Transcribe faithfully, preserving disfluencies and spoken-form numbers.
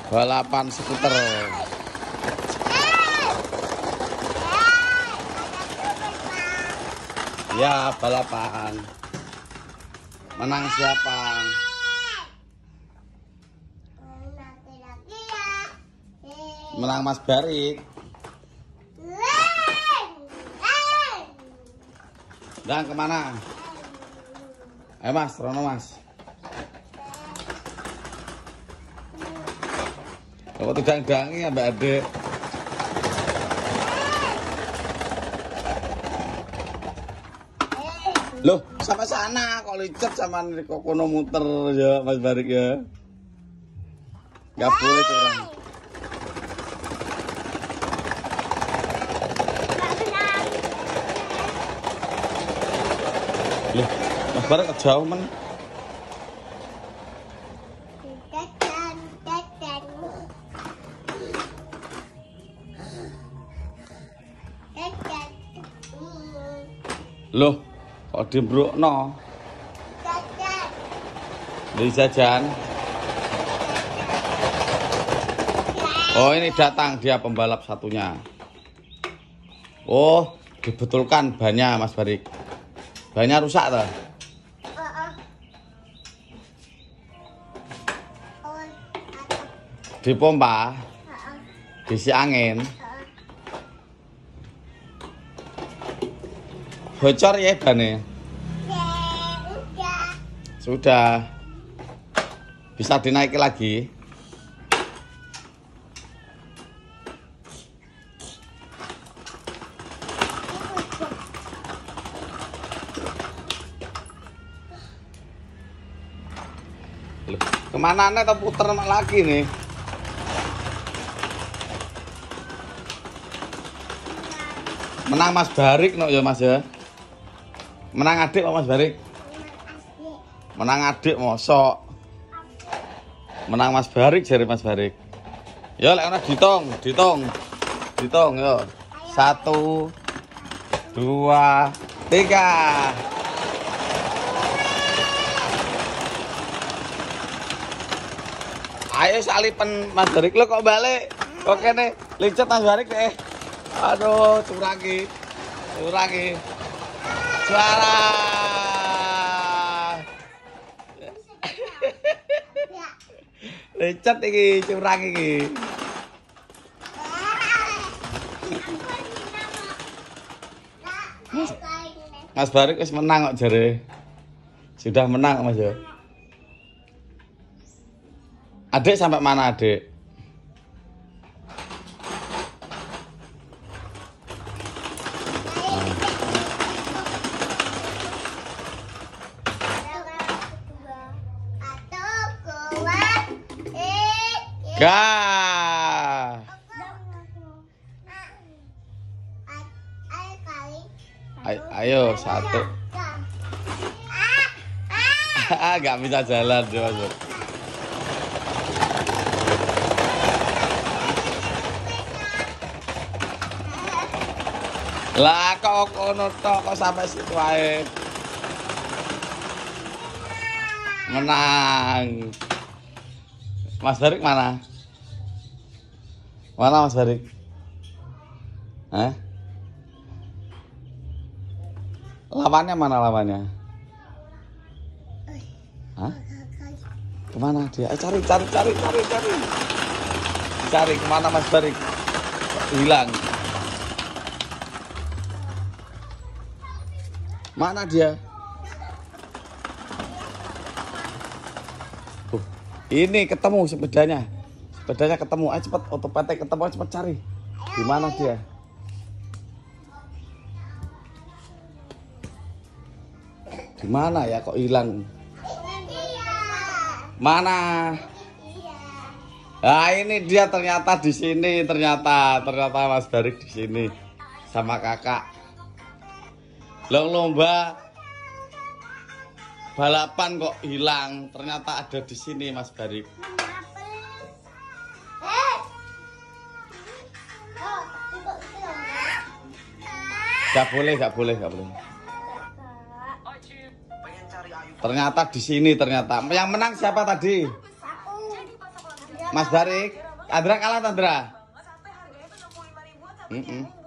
Balapan skuter. Ya, balapan. Menang siapa? Menang Mas Barik. Dan kemana? Eh Mas, Rono Mas. Kok tidak gangi ya Mbak Ade? Loh, sampai sana kok licet sama kok kono muter ya Mas Barik ya. Gak boleh curang. Loh, Mas Barik jauh men. Loh, kok dibrukno? Beli jajan. Oh, ini datang dia pembalap satunya. Oh, dibetulkan bannya Mas Barik. Bannya rusak toh? Dipompa. Diisi angin. Bocor ya bannya? Sudah. Bisa dinaiki lagi. Loh, kemana nih atau puter lagi nih? Menang Mas Barik no ya Mas ya. Menang adik Mas Barik. Menang adik mosok. Menang Mas Barik jari Mas Barik. Ya lek ana ditung, ditung. Ditung yo. Satu, dua, tiga. Ayo salipen Mas Barik lo kok balik. Kok kene licet Mas Barik deh. Aduh, curangi. Curangi. Suara. Lecet iki, curang iki. Mas, Mas Barik wis menang kok jare. Sudah menang Mas ya. Adik sampai mana Adik? Gah. Ayo satu. Gak bisa jalan dia Mas. Lah kok kono tok kok sampai situ ae. Menang. Mas Barik mana? Mana Mas Barik? Hah? Lawannya mana lawannya? Hah? Kemana dia? Eh, cari, cari, cari, cari, cari. Cari kemana Mas Barik? Hilang. Mana dia? Uh, ini ketemu sepedanya. Sepedanya ketemu. Ayo cepet, otopatek ketemu, ayo cepet cari. Di mana dia? Di mana ya kok hilang? Mana? Nah, ini dia ternyata di sini, ternyata ternyata Mas Barik di sini sama kakak. Long lomba balapan kok hilang, ternyata ada di sini Mas Barik. Gak boleh, gak boleh, gak boleh. Ternyata di sini ternyata. Yang menang siapa tadi? Mas Barik, Andra kalah Tandra. Sampai harganya tuh enam puluh lima ribuan tapi Mm -mm. kayak